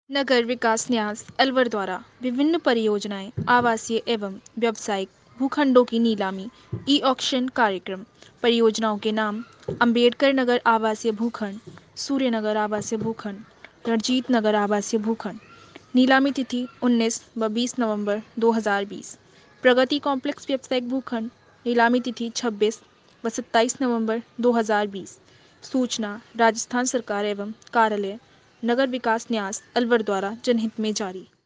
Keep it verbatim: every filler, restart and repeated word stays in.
नगर विकास न्यास अलवर द्वारा विभिन्न परियोजनाएं आवासीय एवं व्यावसायिक भूखंडों की नीलामी ई ऑक्शन कार्यक्रम। परियोजनाओं के नाम: अंबेडकर नगर आवासीय भूखंड, सूर्य नगर आवासीय भूखंड, रणजीत नगर आवासीय भूखंड। नीलामी तिथि उन्नीस व बीस नवंबर दो हज़ार बीस। प्रगति कॉम्प्लेक्स व्यावसायिक भूखंड, नीलामी तिथि छब्बीस व सत्ताईस नवंबर दो हज़ार बीस। सूचना राजस्थान सरकार एवं कार्यालय नगर विकास न्यास अलवर द्वारा जनहित में जारी।